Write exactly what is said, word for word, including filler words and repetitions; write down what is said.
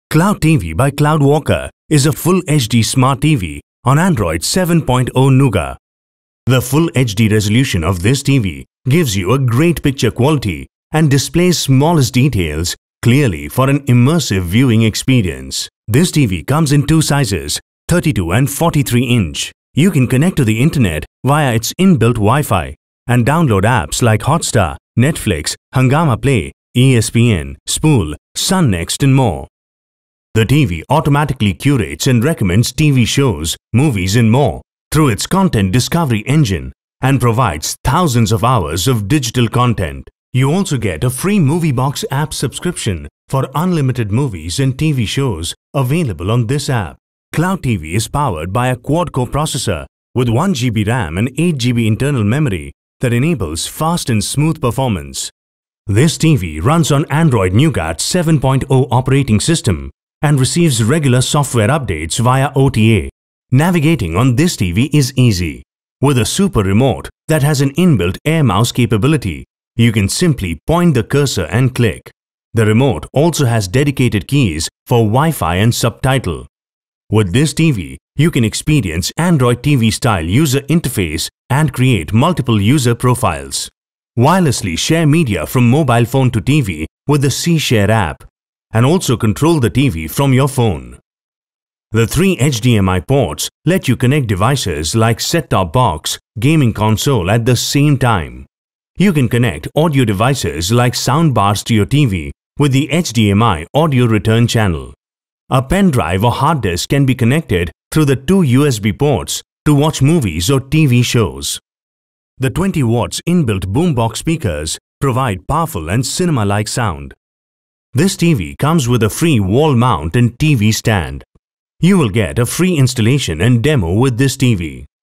Cloud T V by CloudWalker is a full H D smart T V on Android seven point oh Nougat. The full H D resolution of this T V gives you a great picture quality and displays smallest details clearly for an immersive viewing experience. This T V comes in two sizes, thirty-two and forty-three inch. You can connect to the internet via its inbuilt Wi-Fi and download apps like Hotstar, Netflix, Hungama Play, E S P N, Spool, Sun Next and more. The T V automatically curates and recommends T V shows, movies and more through its content discovery engine and provides thousands of hours of digital content. You also get a free MovieBox app subscription for unlimited movies and T V shows available on this app. Cloud T V is powered by a quad-core processor with one G B RAM and eight G B internal memory that enables fast and smooth performance. This T V runs on Android Nougat seven point oh operating system and receives regular software updates via O T A. Navigating on this T V is easy. With a super remote that has an inbuilt air mouse capability, you can simply point the cursor and click. The remote also has dedicated keys for Wi-Fi and subtitle. With this T V, you can experience Android T V style user interface and create multiple user profiles. Wirelessly share media from mobile phone to T V with the C Share app and also control the T V from your phone. The three H D M I ports let you connect devices like set-top box, gaming console at the same time. You can connect audio devices like soundbars to your T V with the H D M I audio return channel. A pen drive or hard disk can be connected through the two U S B ports to watch movies or T V shows. The twenty watts inbuilt boombox speakers provide powerful and cinema-like sound. This T V comes with a free wall mount and T V stand. You will get a free installation and demo with this T V.